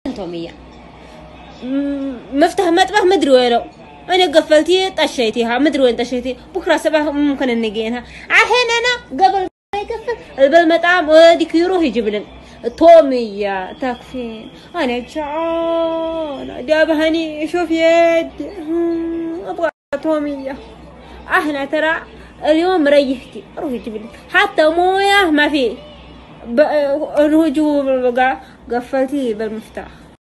تومية مفتاح مطبخ مدري وينه أنا قفلتي طشيتيها مدري وين طشيتي بكرة صباح ممكن نجينها عحين أنا قبل ما يقفل بالمطعم وديك يروح يجيب لنا تومية تكفين أنا جعانة جابهني شوف يد أبغى تومية احنا ترى اليوم ريحتي اروح اجيب لك حتى مويه ما في روح جوا بالبقاع قفلتي بالمفتاح